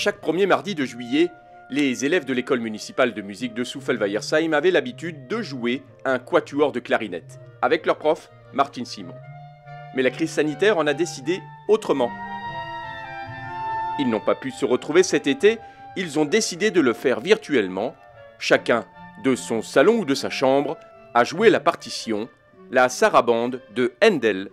Chaque premier mardi de juillet, les élèves de l'école municipale de musique de Souffelweyersheim avaient l'habitude de jouer un quatuor de clarinette, avec leur prof, Martin Simon. Mais la crise sanitaire en a décidé autrement. Ils n'ont pas pu se retrouver cet été, ils ont décidé de le faire virtuellement, chacun de son salon ou de sa chambre, à jouer la partition, la sarabande de Handel.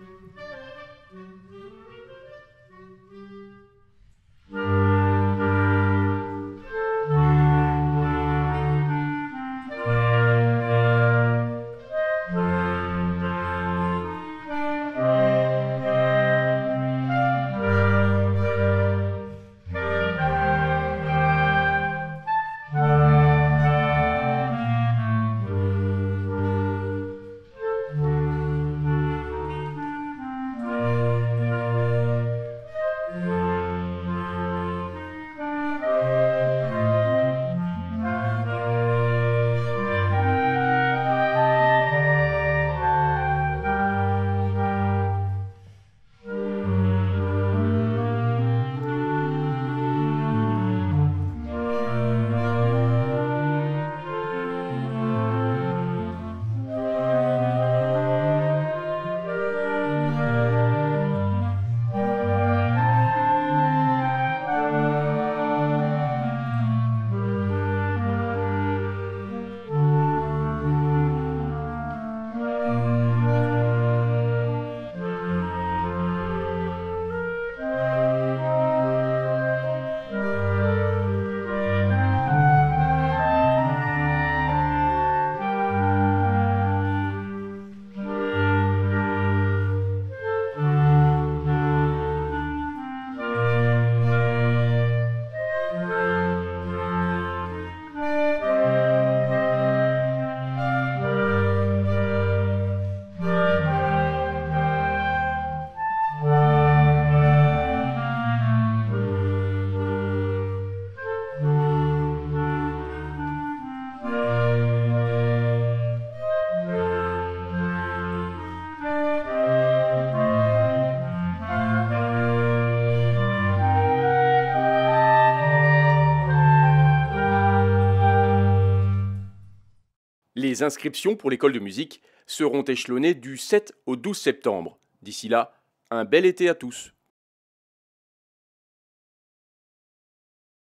Les inscriptions pour l'école de musique seront échelonnées du 7 au 12 septembre. D'ici là, un bel été à tous.